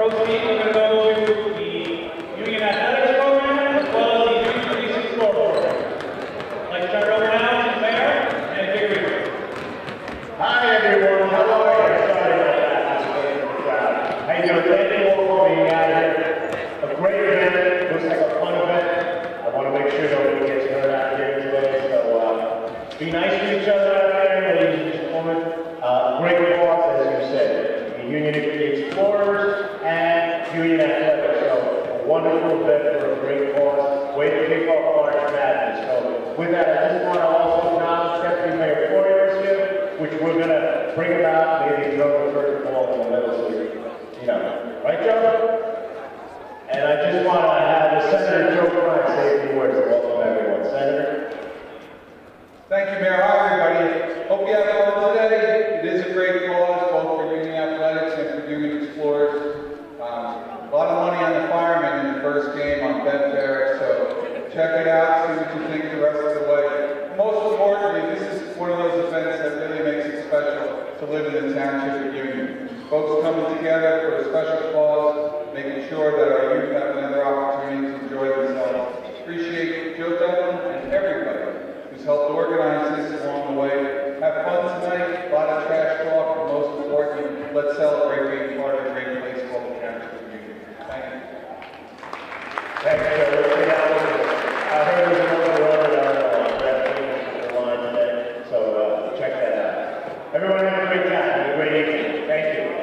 Rosie, we're going to go to the Union Athletics program as well as the Union Police Explorer program. Let's start over now to the mayor and Vickery. Hi everyone, how are you? Sorry about that. Hey, thank you all for being out here. A great event, looks like a fun event. I want to make sure nobody gets hurt out here today, so be nice to each other out there, ladies and gentlemen. Great cause, as you said, the Union Explorers and Union Athletics. So a wonderful event for a great cause. Way to kick off March Madness. So with that, I just want to also acknowledge Deputy Mayor Poirier here, which we're going to bring about, maybe throw the first ball in the middle here. You know, right, Joe? And I just want to have the Senator Joe Klein say a few words to welcome everyone. Senator? Thank you, Mayor. Hi, everybody. Hope you have fun today. It is a great cause, both for Union Athletics and for Union Explorers. A lot of money on the firemen in the first game on Betfair, so check it out, see what you think the rest of the way. Most importantly, this is one of those events that really makes it special to live in the township of Union. Folks coming together for a special cause, making sure that our youth have another opportunity to enjoy themselves. Appreciate Joe Dunn and everybody who's helped organize this along the way. Have fun tonight, a lot of trash talk, but most importantly, let's celebrate being part of a great place called the Township of Union. Thank you. Thanks, Joe. I heard there's another one on the line today, so check that out. Everyone have a great time, have a great evening. Thank you.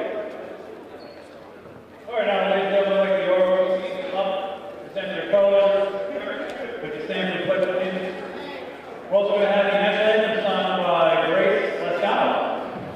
All right, now, ladies and gentlemen, I'd like the Orville team up, present your colors, with the stand and pledge allegiance. We're also going to have the national anthem sung by Grace Lascano.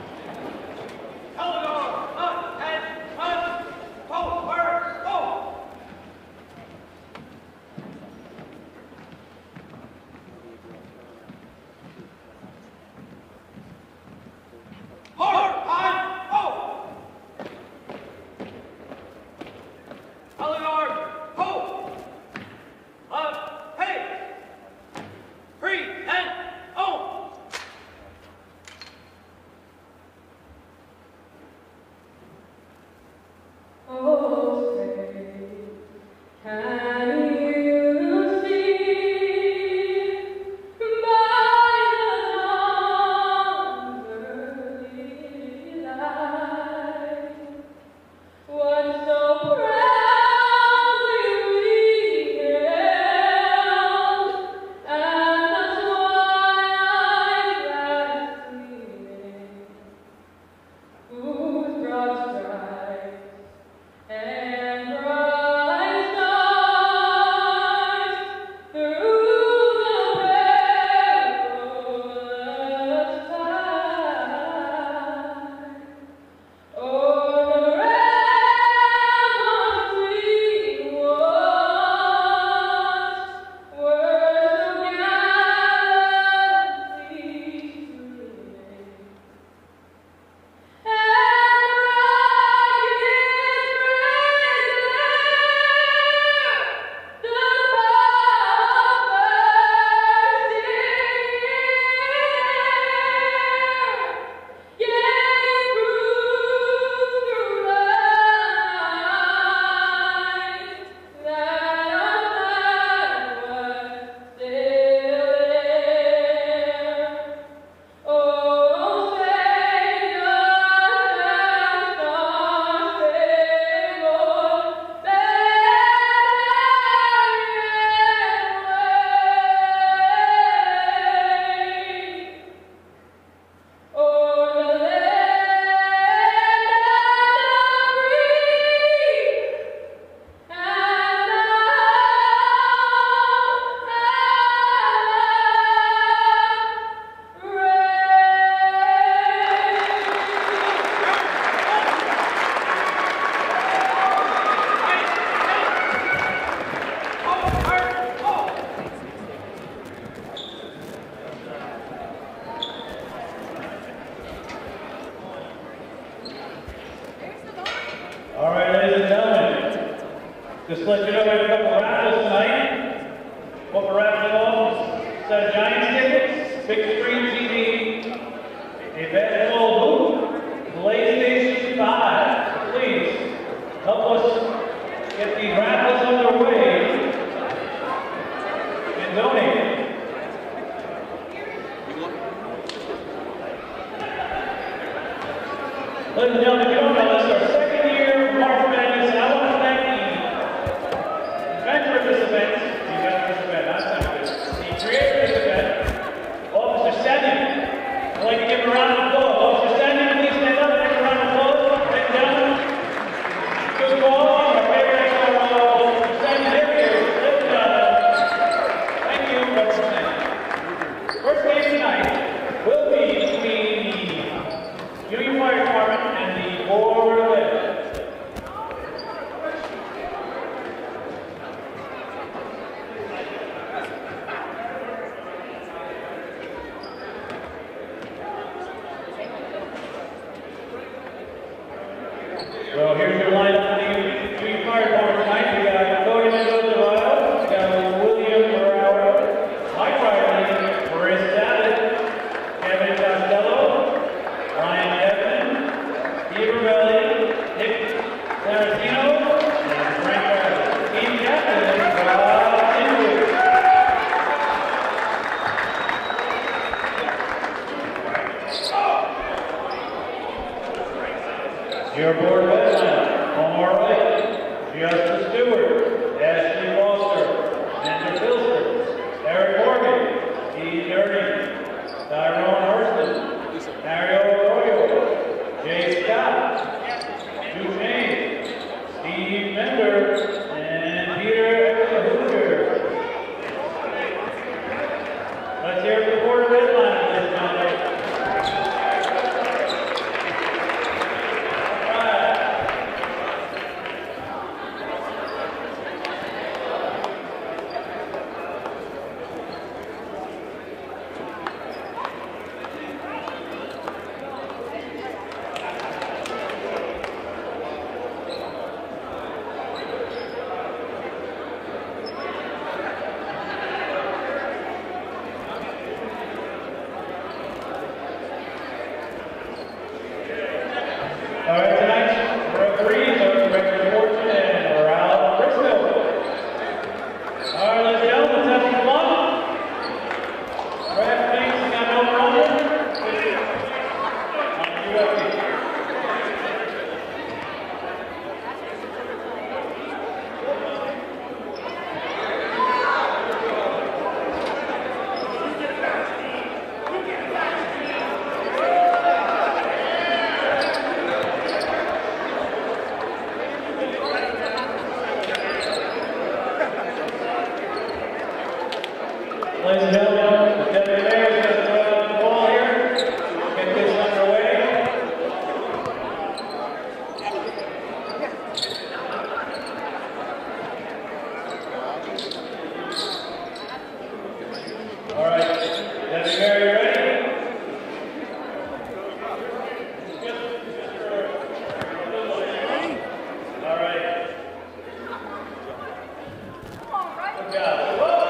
Just to let you know, we have a couple of raffles tonight. What we're raffling off is a set of Giants tickets, big screen TV, a basketball hoop, PlayStation 5. Please, help us get the raffles underway and donate. Ladies and gentlemen, if you don't know, this is our second year March Madness, and I want to thank the inventor of this event, the creator of this event, Officer Senyan. I'd like to give him a round of applause. Officer Senyan, please stand up and give him a round of applause. Ladies and gentlemen, good call. Our favorite Officer Senyan, here he is. Ladies and gentlemen, thank you, Officer Senyan. First game tonight will be between the Union Fire Department and the Board of Ed. Well, here's your lineup for the Union Fire Department tonight. We got Cody Mendoza, we got William Morales, Mike Riley, Maurice Savage, Kevin Costello, Ryan Evans, Steve Ravelli, Nick Tarantino, and Frank Riley. Team captain, Rob Inwood. Your board lineup: Omar Wright, Justin Stewart, Ashley Foster, Andrew Filster, Eric Morgan, Steve Durning, Tyrone Hurston, Mario Arroyo, Jay Scott, Drew James, Steve Mender, and Peter Hoover. Let's hear the Board of Ed lineup, ladies and gentlemen. All right, tonight's referees are Director Fortune and Ralph Briscoe. All right, ladies and gentlemen, let's have some fun. Ref thinks got no problem. On UFC. Ladies and gentlemen, the deputy mayor is going to throw out the ball here. Get this underway. All right, deputy mayor, you ready? All right. Good job. Whoa.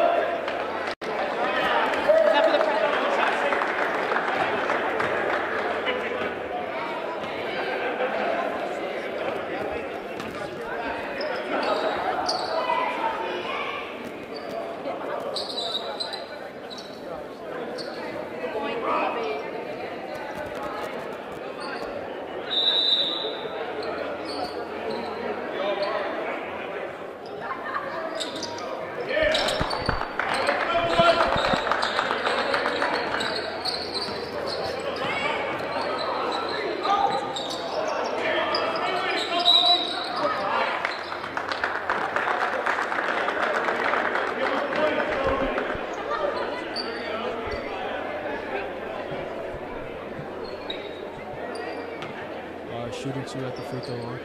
Shooting two at the free throw line.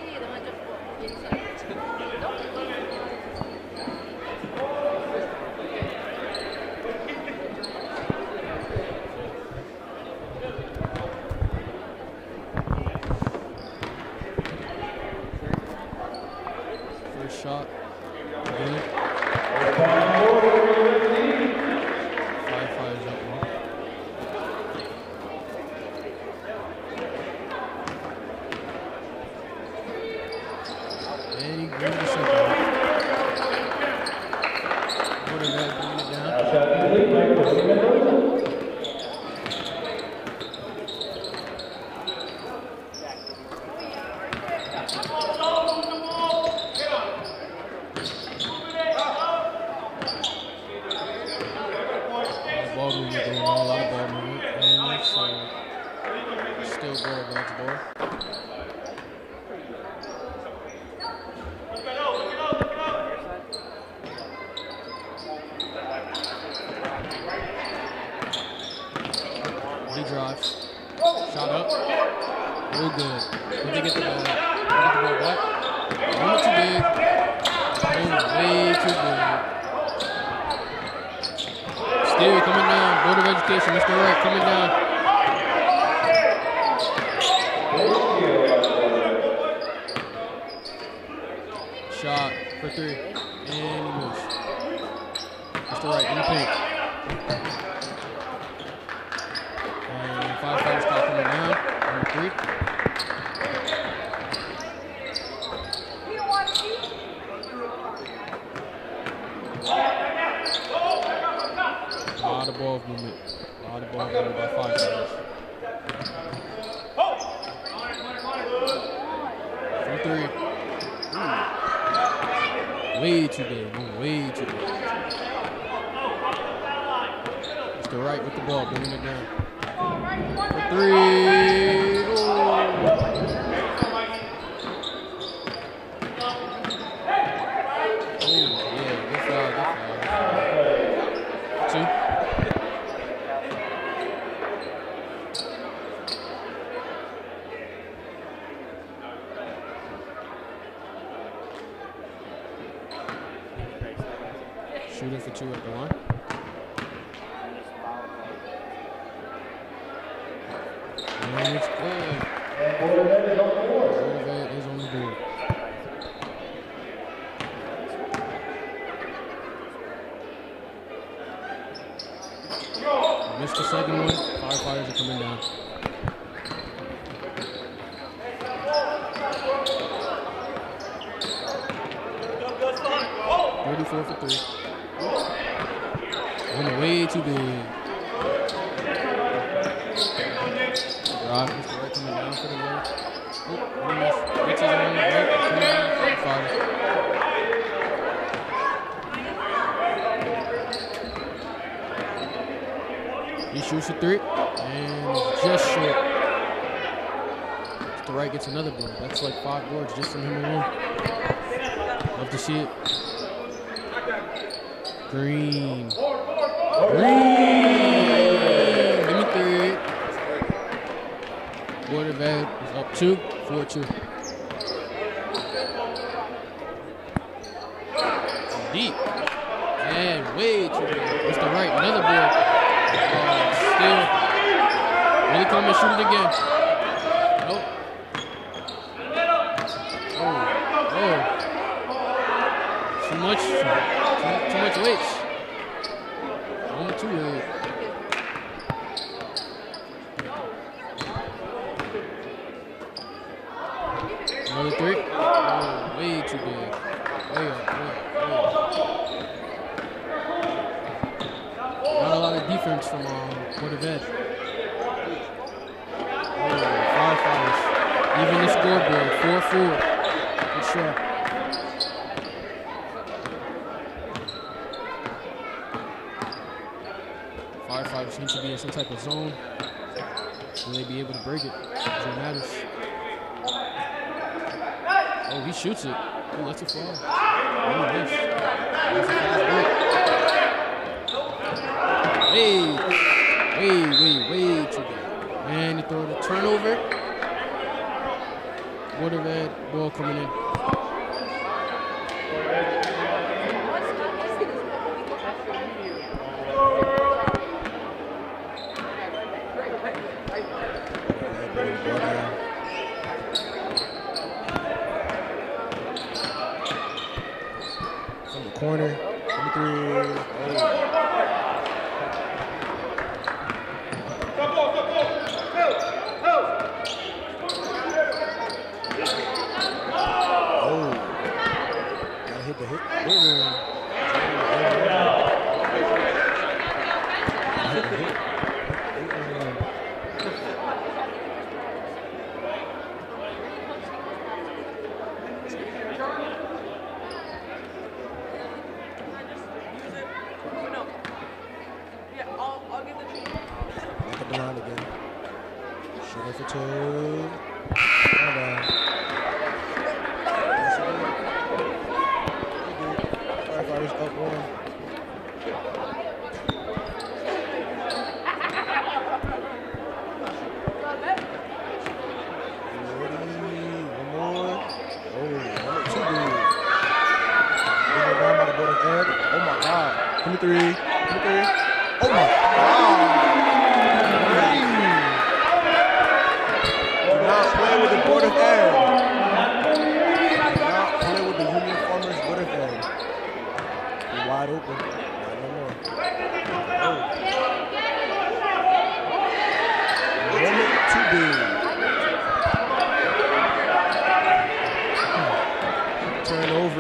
First shot. Good. 5-5 is up one. And he brings the second one. Quarterback bringing it down. Now shot complete by Cody Mendoza. Ball movement going on, a lot of ball movement. And so still Beauregard's ball. He drives. Shot up. Real good. When they get the ball back. A little too big. Way too big. Still coming down. Board of Education, Mr. Wright coming down. Shot for 3. And he moves. Mr. Wright in the paint. And 5 fighters coming down. Number 3. A lot of ball movement. A lot of ball movement by 5 fighters. From 3. Way too big. Way too big. Mr. Wright with the ball, bringing it down. For 3. Oh, yeah, good foul. 2. Shooting for 2 at the line. And it's good. Quarterback is on the board. Quarterback is on the board. Missed the second one. 5 fighters are coming down. .34 for 3. Went way too big. Drive, Mr. Wright coming down for the low. Oh, he missed. Gets his own right. Coming down for the 5. He shoots a 3 and just short. Mr. Wright gets another board. That's like 5 boards just from him alone. Love to see it. Green. Give me 3. Quarterback is up 2, 4-2. Deep. And way too big. Mr. Wright, another board. Still. Really come and shoot it again. Nope. Oh. Too much weights. Only 2 weight. Another 3. Oh, way too big. Way up. Not a lot of defense from Board of Ed. 5 fouls. Even the scoreboard, 4-4. Good shot. Firefighters need to be in some type of zone. Will they be able to break it? That's what matters. Oh, he shoots it. Oh, that's a foul. Oh, he missed. That's a fast break. Way too big. And he throws a turnover. Board of Ed, ball coming in. From the corner, coming through. hit. Back up the line again. Sugar for two. Firefighters up one. One more. Oh, number 2 dude. Down by the border egg. Oh my God. 23. Oh my God. Do not play with the Board of Ed. Do not play with the Union Farmers Board of Ed. You're wide open. Not no more. Oh. Moment too big. Turnover.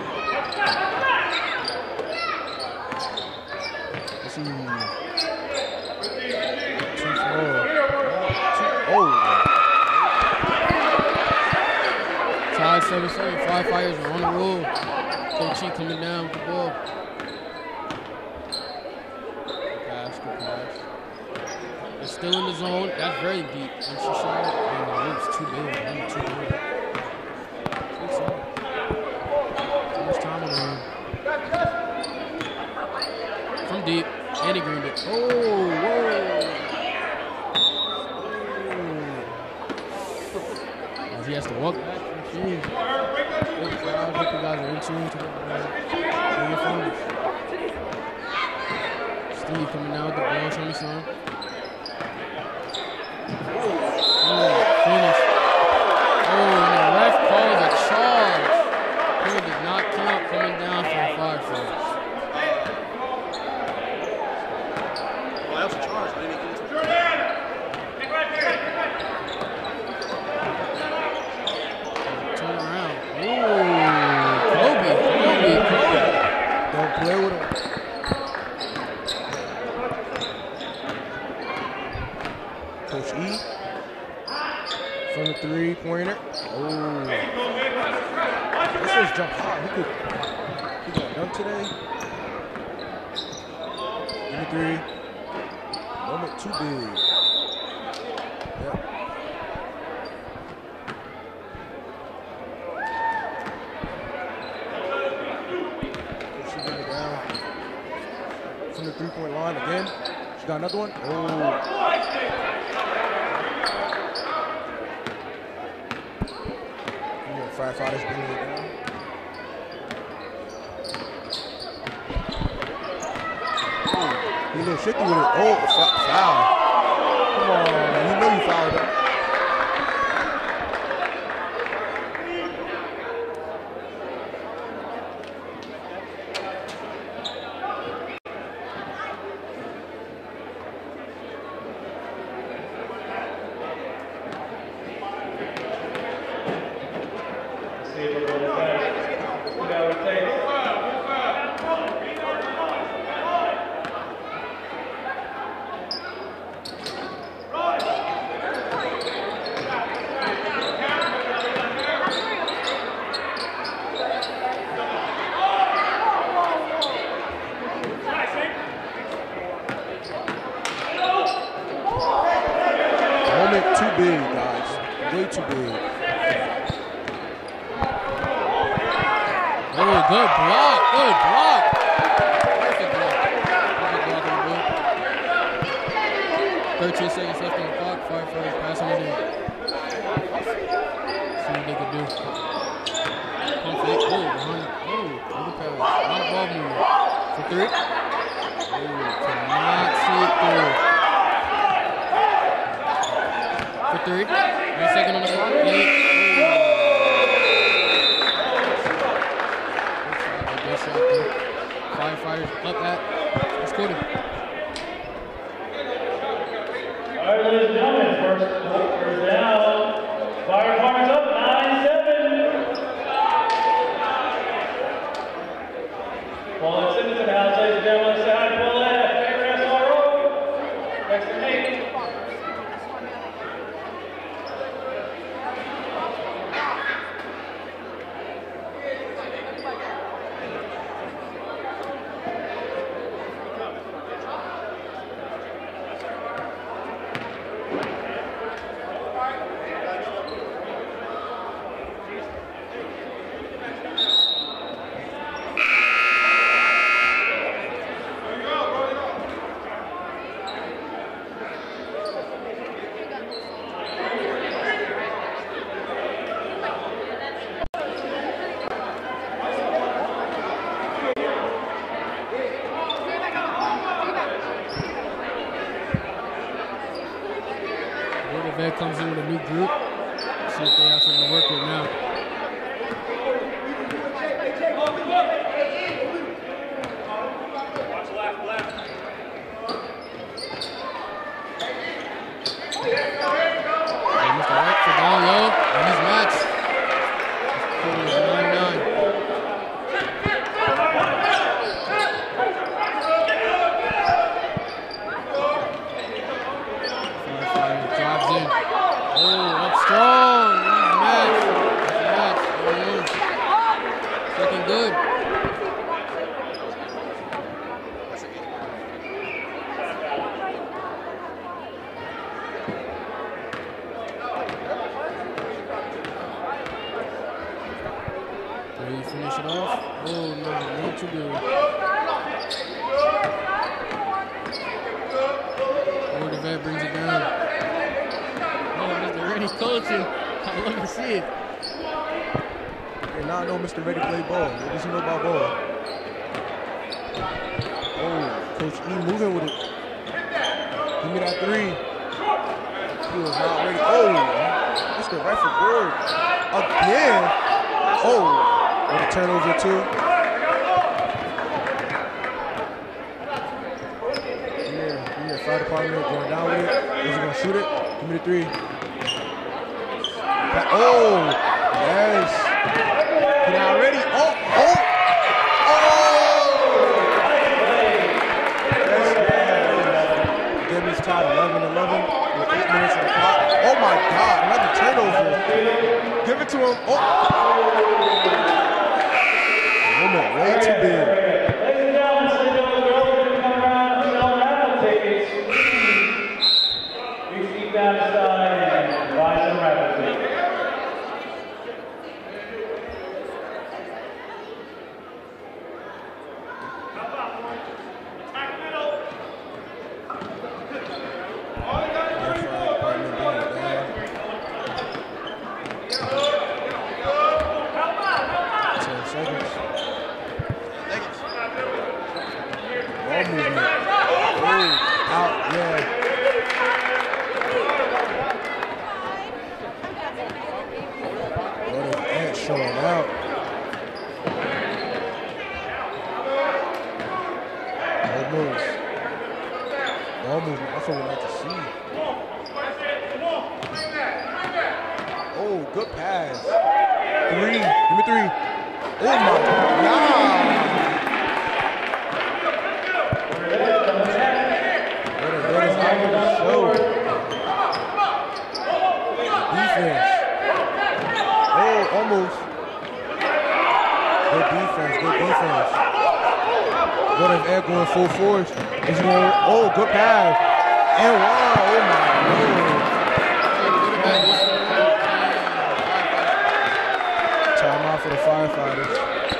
Let's see. Too small. Oh. Tied 7-7. Firefighters are on the roll. Coach E coming down with the ball. Good pass. It's still in the zone. That's very deep. And she shot it. Oh, it's too big. Too much time on the from deep. And he greened it. Oh, whoa. As he has to walk back. Good crowd. Hope you guys are in tune to the finals. Steve coming down with the ball. Show me some. Finish. Oh, and the ref calls a charge. He did not count coming down for a 5 first. Well, that was a charge, but he didn't get it. Turn around. Ooh, Kobe. Don't play with him. Coach E from the 3-pointer. Oh, this was jump hard. He got dunk today. Give me 3. Moment too big. Yep. She bring it down from the 3-point line again. She got another one. Oh. Firefighters bringing it down. He a little shaky with it. Oh, foul. Come on, you know you fouled up. Too big, guys. Way too big. Oh, good block. Perfect block. Perfect block on the board. 13 seconds left on the clock. Firefighters passing it in. See what they can do. Pump fake. Oh, behind. Oh, good pass. A lot of ball movement. For 3. Oh, cannot see it through. For 3. 1 second on the clock. 8. Good shot. Firefighters up at. Let's go to. All right, ladies and gentlemen, first down. Firefighters up 9-7. have something to work with now. Mr. White for down low, and he's matched. Score is 9-9. Firefighter drives in. Oh, up strong. He's matched. He's matched. Looking good. Finish it off. Oh no, not too good. Board of Ed brings it down. Oh, Mr. Reddy coaching. I love to see it. And now I know Mr. Reddy play ball. What does he know about ball? Oh, Coach E moving with it. Give me that three. He was not ready. Oh, Mr. Rifle board. Again. Oh. With a turnover too. Yeah, fire department going down with it. Is he gonna shoot it? Give me the three. Oh, yes. He not ready. Oh. Yes. Debbie's tied 11-11 with 8 minutes on the clock. Oh my God, another turnover. Give it to him. Oh. Way too big. Ladies and gentlemen, girls are going to come around and sell raffle tickets. Please keep down the side and buy some raffle tickets. Going full force. He's going, oh, good pass. And wow, oh my Lord. Timeout for the Firefighters.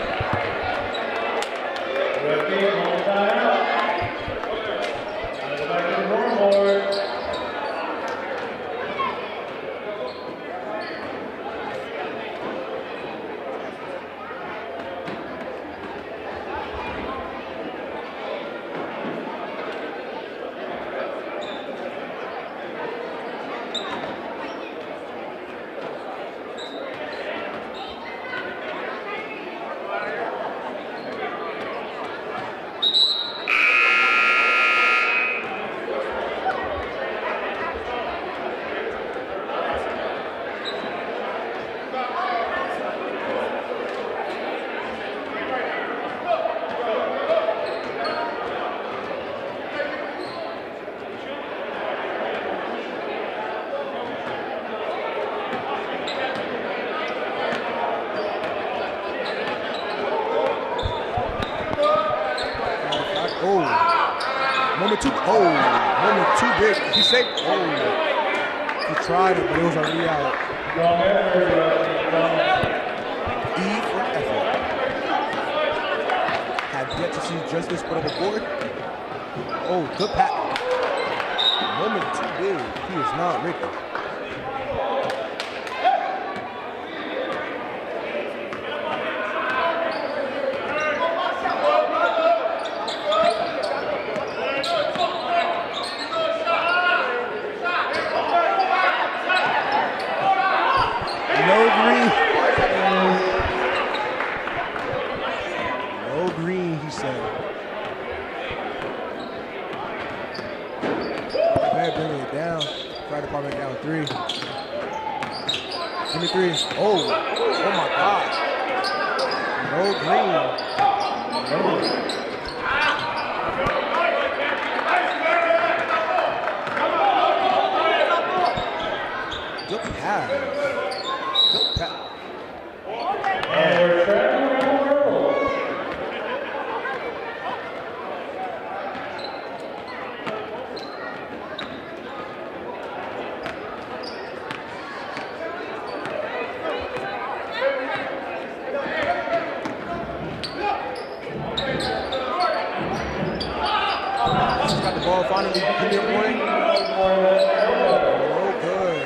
Moment too big. He said, oh. He tried it, but it was already out. E for effort. Had yet to see Justice put up a board. Oh, good pass. Moment too big. He is not ready. green. No green, he said. Man, bringing it down. Fire department down 3. Give me 3. Oh my God. No green. No. Good pass. Good pass. And we're traveling around the world. Got the ball finally. Give me a point. No good.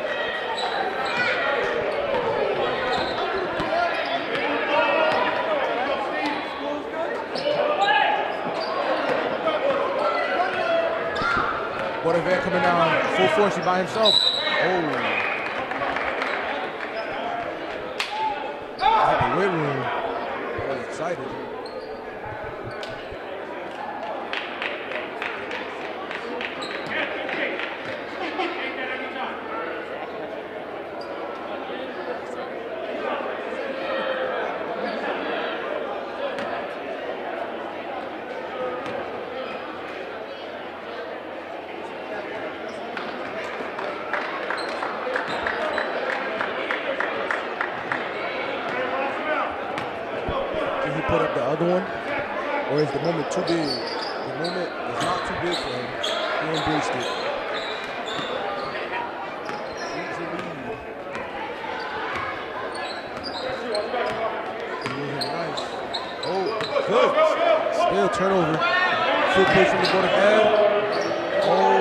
Water Van coming down full force. He by himself. Oh. At the weight room. I was excited. Put up the other one, or is the moment too big? The moment is not too big for him. He embraced it. Nice. Oh, good. Still turnover. Full push from the board of head. Oh.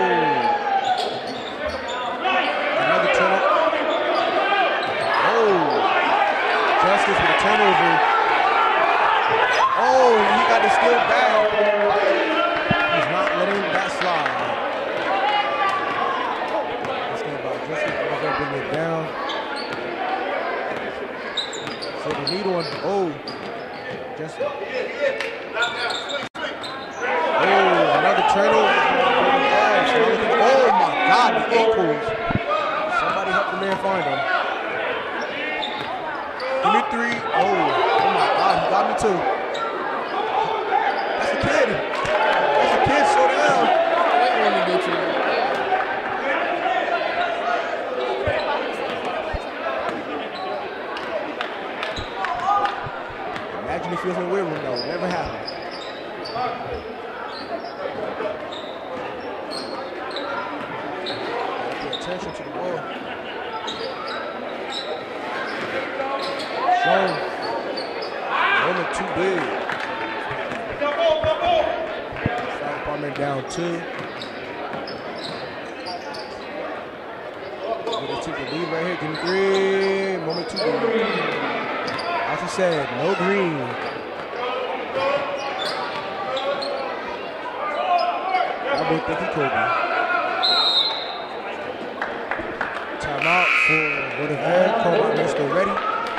Another turnover. Oh. Justice with a turnover. Oh, he got the steal back. He's not letting that slide. Let's think about Justice. We're going to bring it down. So they need one. Oh, Justice. Oh, another turnover. Oh my God, the ankles. Somebody help the man find him. Give me 3. Oh my God, he got me too. That's a kid. Slow down. Imagine if he was in the weight room, that would never happen. Pay attention to the ball. Show. Moment too big. Fire department down 2. We're gonna take the lead right here. Give me 3. Moment too big. As he said, no green. That boy think he Kobe. Timeout for Wood of Air. Call by Mr. Ready.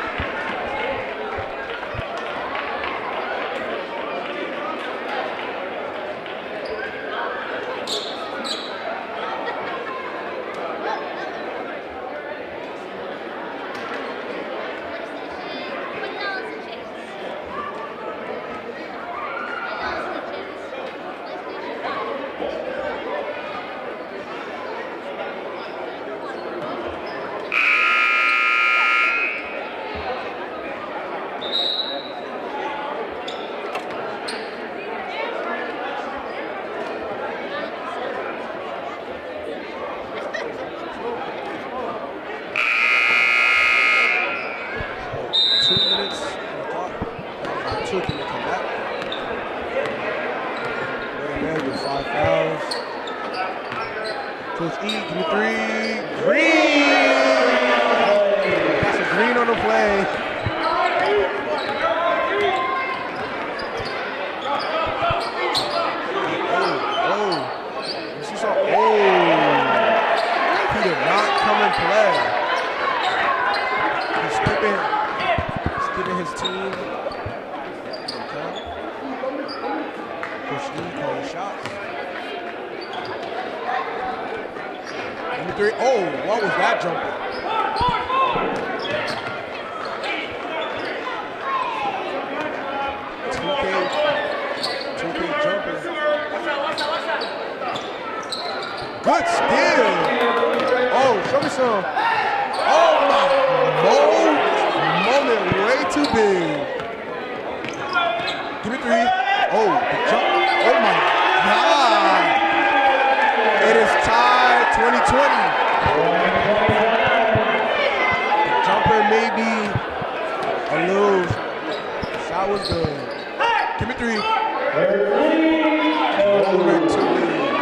Coach E, give me 3. Green! That's a green on the play. He did not come and play. He giving his team. Coach E calling shots. Number 3. Oh, what was that jumper? Two-K jumper. Good steal. Oh, show me some. Oh my moment way too big. Give me 3. Oh, the jump. Oh my God. It is tied 2020. The jumper may be a little. Shot was good. Give me 3. Moment too big.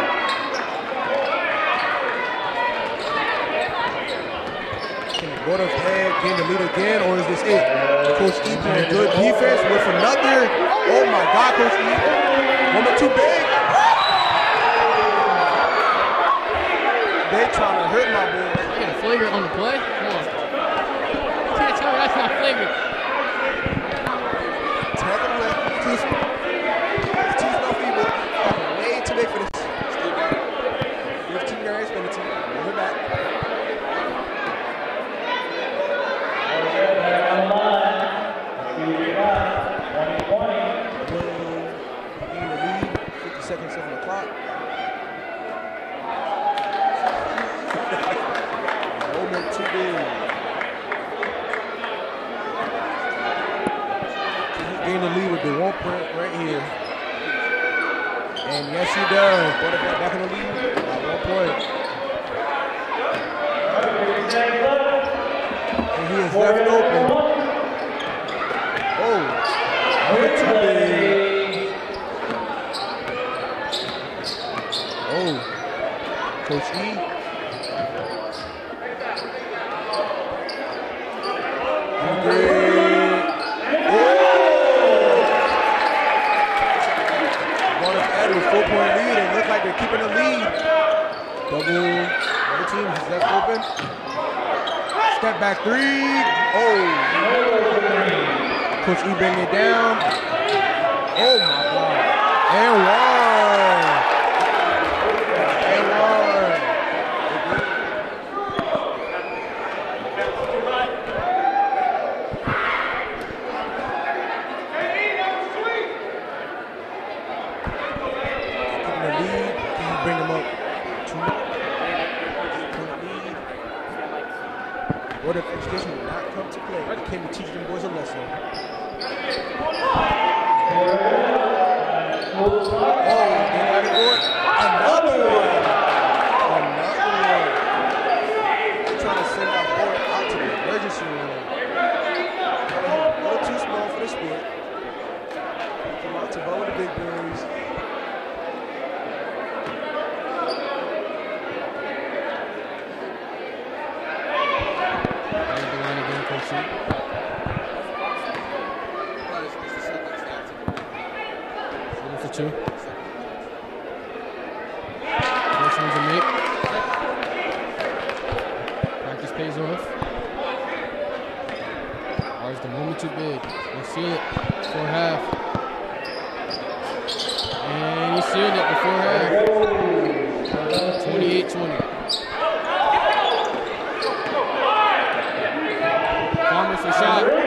Go to head, gain the lead again, or is this it? Coach E playing good defense with another. Oh my God, Coach E. Moment too big. They trying to hurt my boy. I got a flagrant on the play. Come on. You can't tell me that's not flagrant. Tag him away. T's no feeble. Way too big for this. Still got 15 yards penalty. Move it back. Seconds on the clock. Moment too big. He gained the lead with the 1 point right here. And yes, he does. Quarterback back in the lead by 1 point. And he is left open. Oh, moment too big. Oh, Coach E. Going up added a 4-point lead and look like they're keeping the lead. Double team is left open. Step back 3. Oh. Coach E bringing it down. Oh my God. And 1. Board of Education will not come to play. It came to teach them boys a lesson. Oh, they got it going. Another one. They're trying to send our board out to the emergency room. A little too small for the split. Come out to bowl with the big boys. For 2. First one's a make. Practice pays off. Or is the moment too big? We'll seal it before half. And he sealed it before half. 28-20. Farmer for shot. Oh!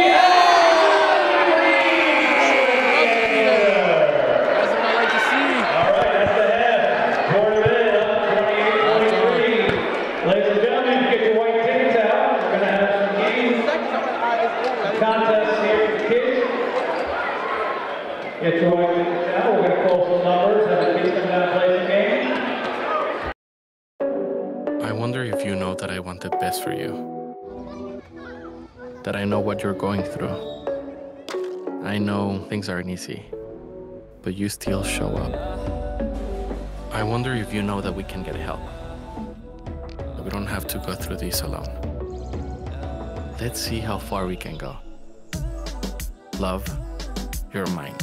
Get your white tickets out. We're going to call some numbers and the kids come down and play the game. I wonder if you know that I want the best for you. That I know what you're going through. I know things aren't easy, but you still show up. I wonder if you know that we can get help. That we don't have to go through this alone. Let's see how far we can go. Love, your mind.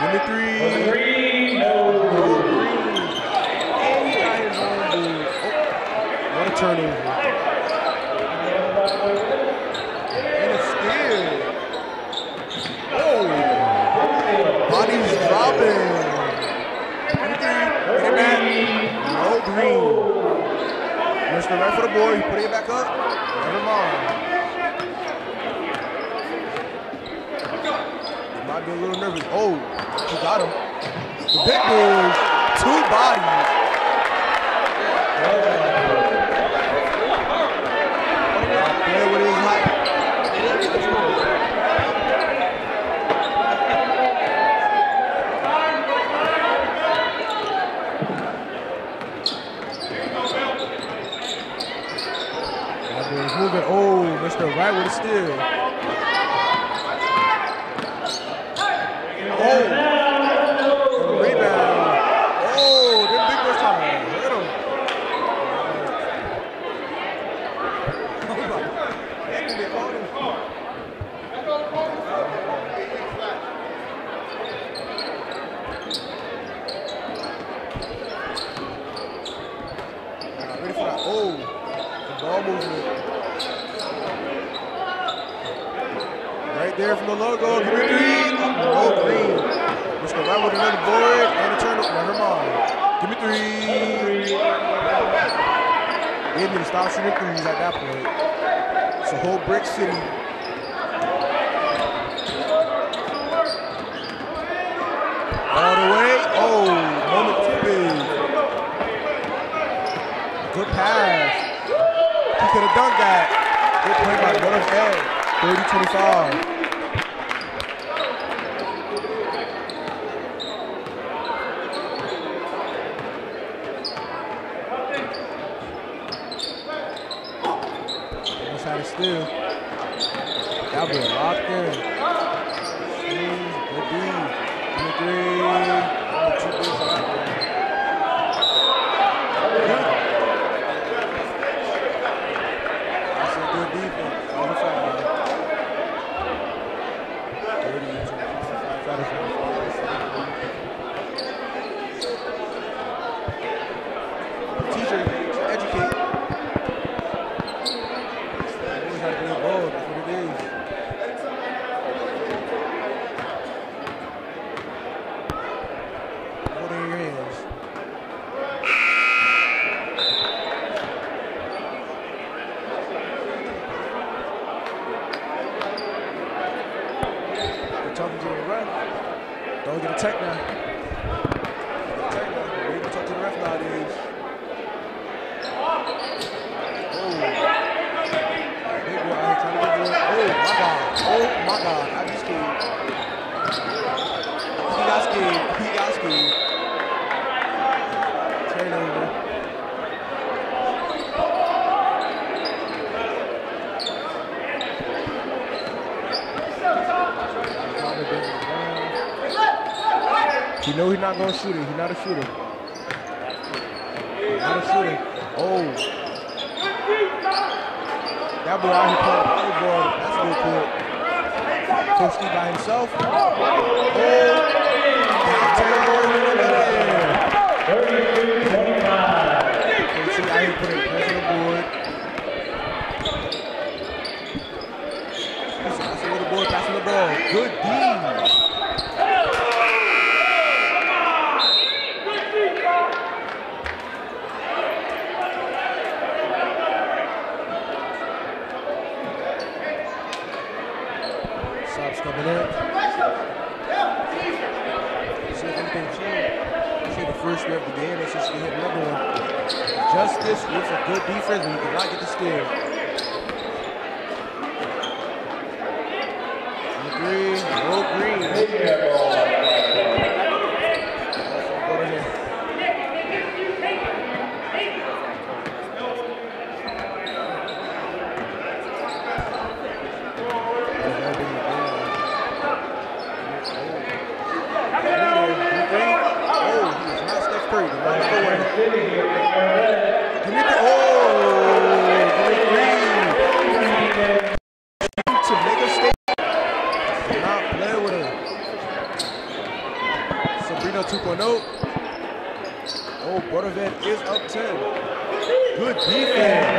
Give me three. Was it green? No. And he got his own board. Oh, what a turnover. And a steal. Oh, body's dropping. Give me three. Get it back. No green. Mr. Right for the board. He put it back up. Never mind. He might be a little nervous. Oh, he got him. The big boys, 2 bodies. Play with his height. Moving. Oh, Mr. Right with a steal. Oh, rebound. Oh, them big boys trying to hit him. Ready for that? Oh, the ball movement. Right there from the logo. Give me three. Oh, green. Mr. Right with another board and a turnover. Never mind. Give me three. They need to stop shooting threes at that point. It's a whole brick city. All the way. Oh, moment too big. Good pass. He could have done that. Good play by Butters Ed. 30-25. Almost had a steal. That'll be locked in. Good D. Give me three. Oh, 2 bigs on that one. That's a good defense. On the side. Teacher, educate. Always have to be involved. That's what it is. Hold in your hands. You're talking to the ref. Don't get a tech now. Wait to talk to the ref nowadays. Oh my God, I just scared. He got scared. Turnover. You know he's not going to shoot it. He's not a shooter. Not a shooter. Oh. That boy out here playing volleyball. That's a good court. Coach Steve by himself. Oh. Coach Steve out here putting pressure on the board. That's a little boy passing the ball. Good D. Coming in. See if anything changed. See the first rep of the game, let's just hit another one. Justice with a good defense, and you cannot get the steal. Green, no green. Reno 2.0. Oh, Bordervet is up 10. Good defense.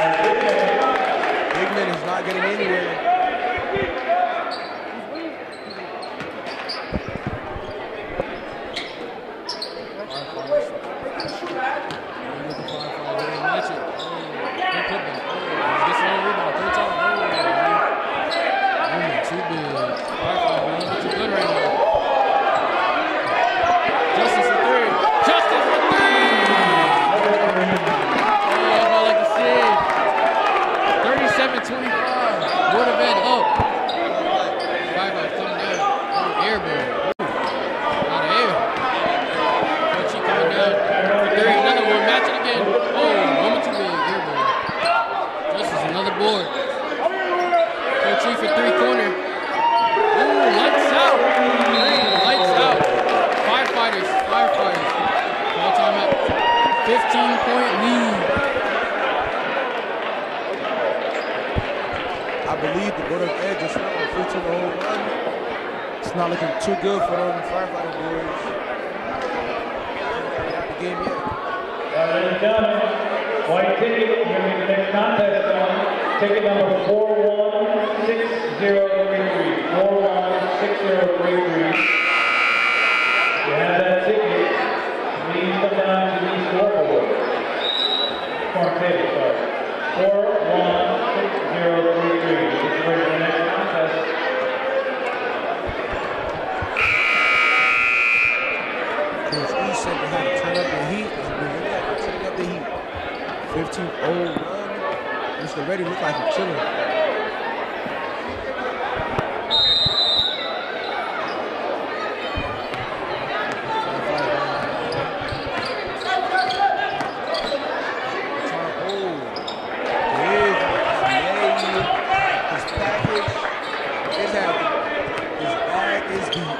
Bigman is not getting anywhere. Too good for them firefighter boys. Not the game yet. Ladies and gentlemen, white ticket, here we the next contest on. Ticket number 416033. 416033. If you have that ticket, please come down to the scoreboard. Corner table, sorry. 416033. This is ready for the next contest. Said they had to turn up the heat. Turn up the heat. 15-0 run. Mr. Reddy look like he's chilling. His package is happy. His bag is deep.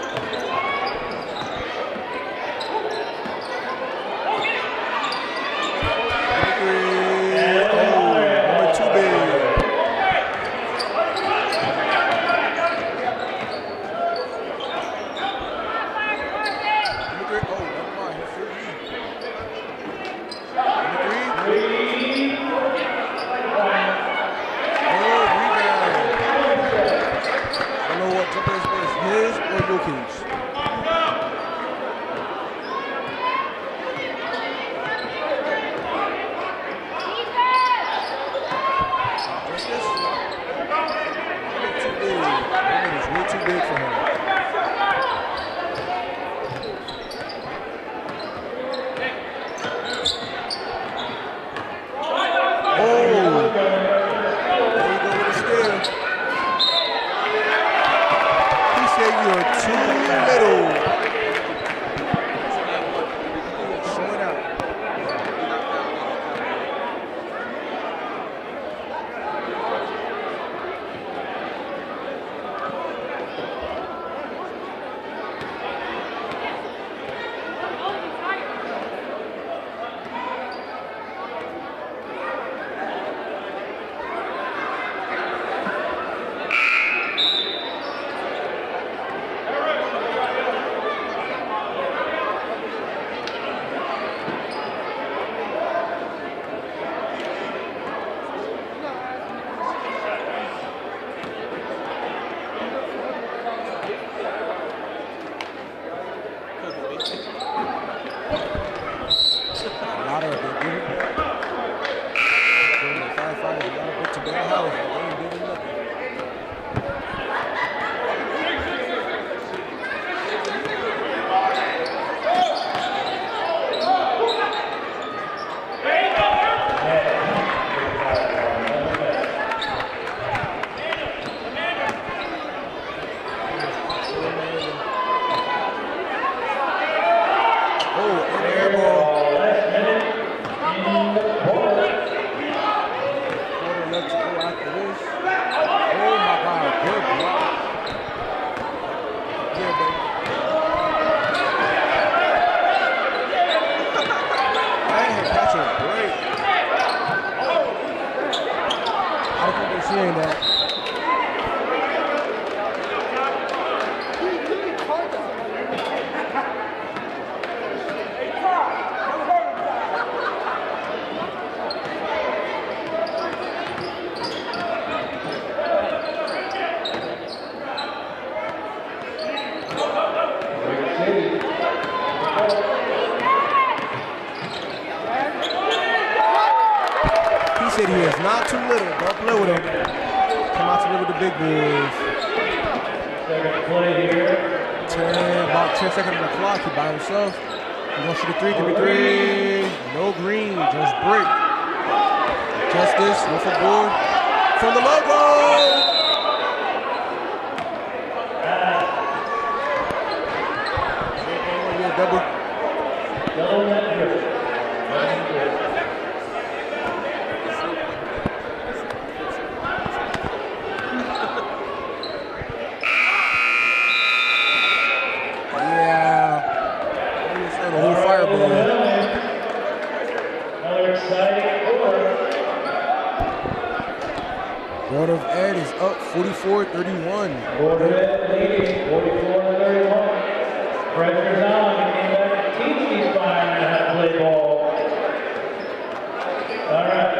kid. He is not too little. Don't play with him. Come out to play with the big boys. Second play here. About 10 seconds on the clock. He by himself. He's gonna shoot a three. Give me three. No green. Just break. Justice. With a board. From the logo. Double. Double net here. The whole fireball. Another exciting quarter. Board of Ed is up 44-31. Board of Ed leading 44-31. Pressure's on. He came back to teach these firemen how to play ball. All right.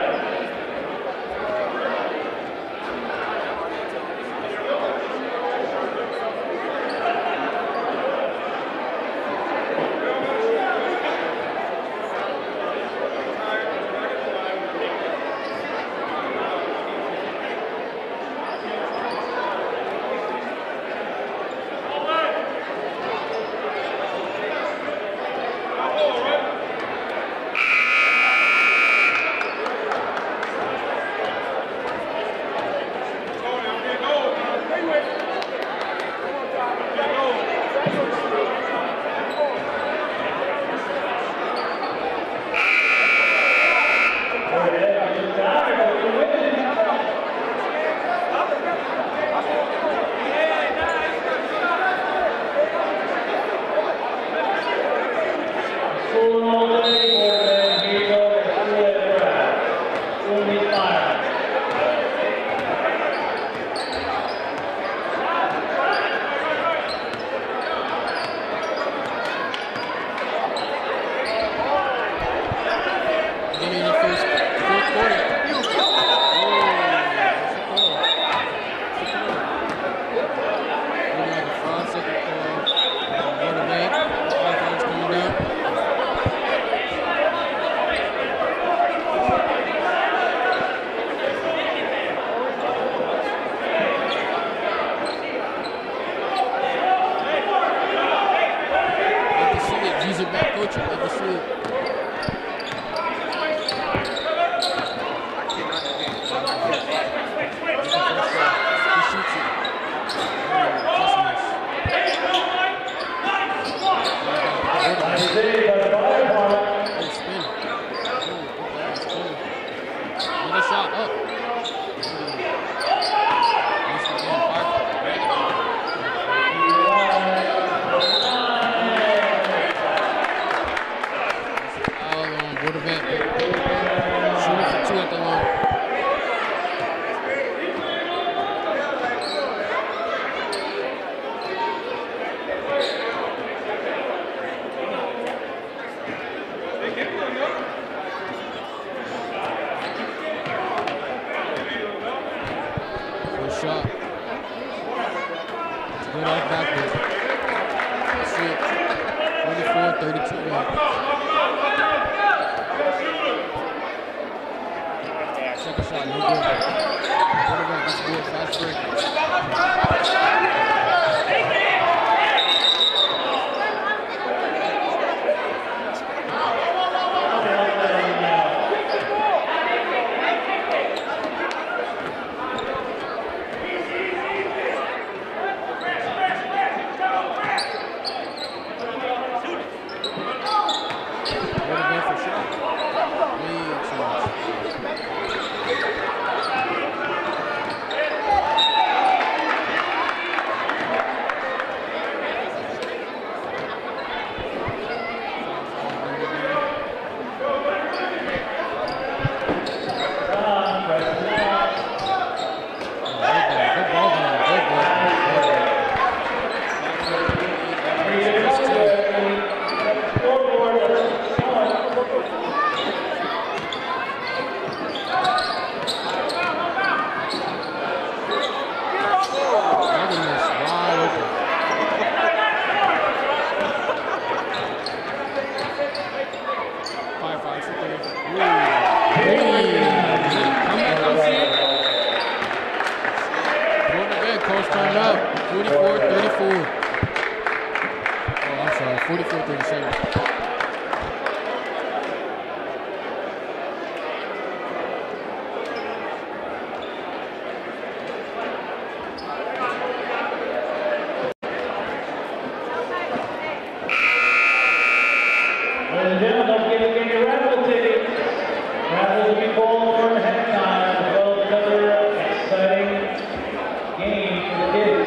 Ladies and gentlemen, don't forget to get your raffle tickets. Raffles will be pulled from ahead of time, as well as another exciting game for the kids.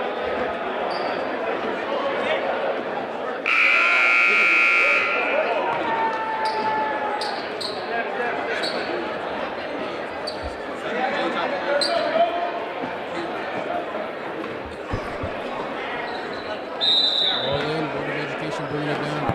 All in, Board of Education bringing it down.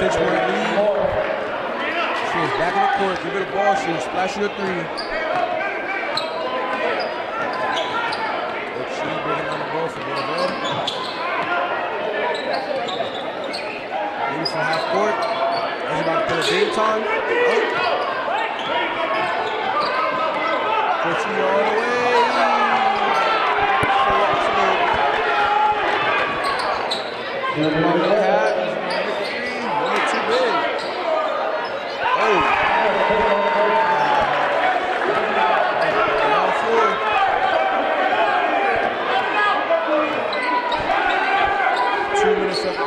6-point lead. She is back in the court. Give her the ball. She is splashing a three. She's bringing on the ball for Villanova. Maybe from half court. He's about to put a big time. Oh. Pushing all the way. Too big. Oh. Down 4. 2 minutes left.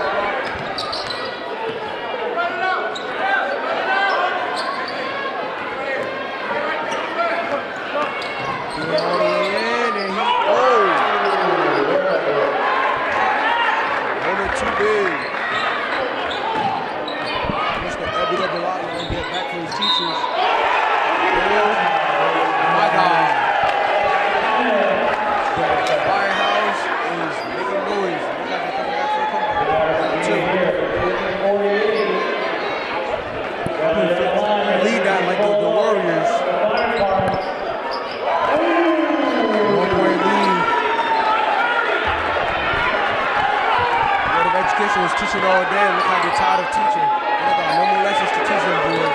Was teaching all day. Look like they're tired of teaching. They got no more lessons to teach them boys.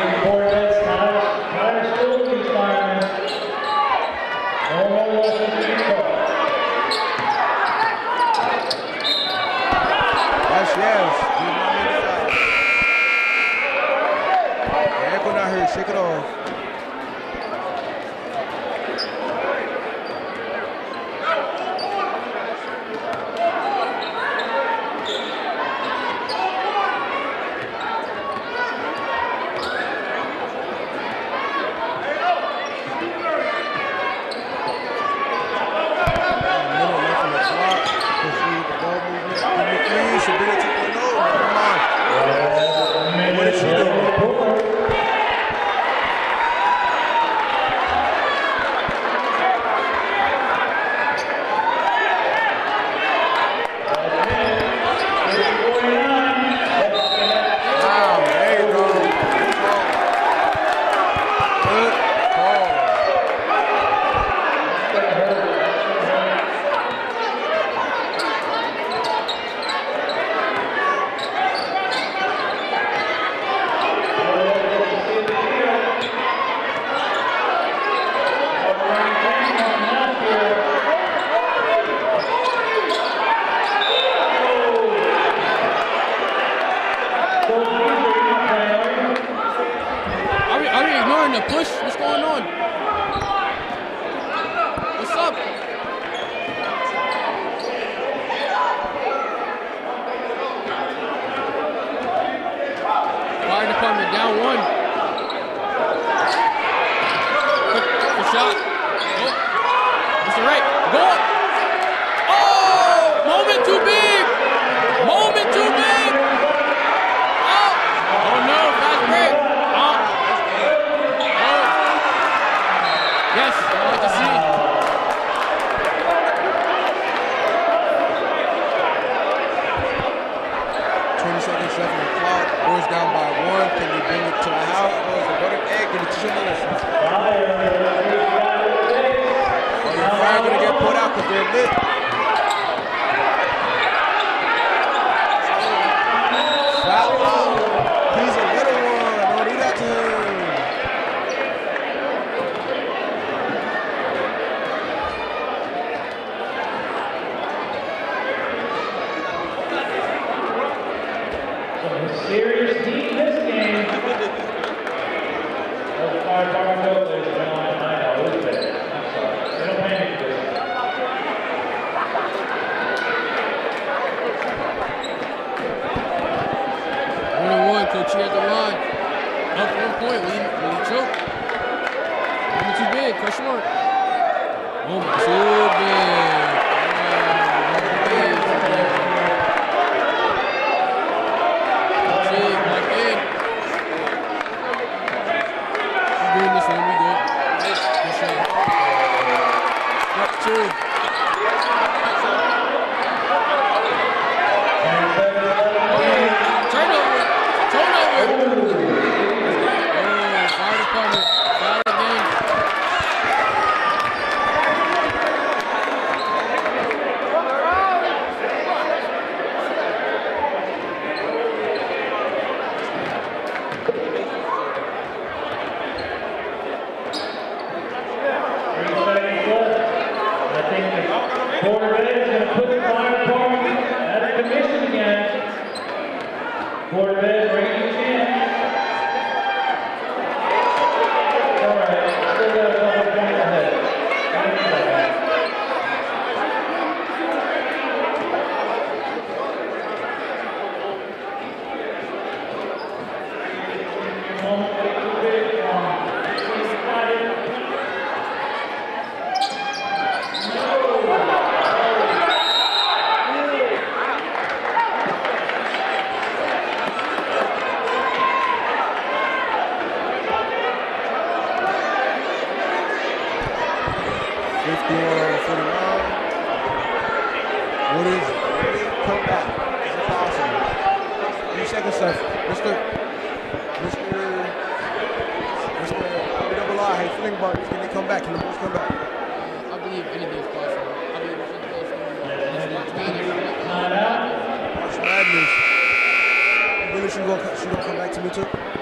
Yes. Ankle not hurt. Shake it off. The push, what's going on? What's up? Fire department down 1. Good shot. Oh, Mr. Right, go up. Oh, moment too big. Moment too big. Oh no, fast break. Yes, I like to see it. 20 seconds left on the clock. Boys down by 1. Can they bring it to the house? Boys are running egg. Can they teach them the lesson? Oh, your fire going to get put out because they're lit. Foul out. He's a little one. Don't do that to him. Serious heat in this game. Those fire department militaries have been on tonight. I'll lose it. I'm sorry. They don't pay me for this. 1-1, Coach, at the line. Up 1 point. Will he choke? Moment too big. Question mark. Moment too big. Turnover. is going to put the fire department out of commission again. Board of Ed, reigning champ. All right, still got a couple of points ahead. She gonna come back to me too?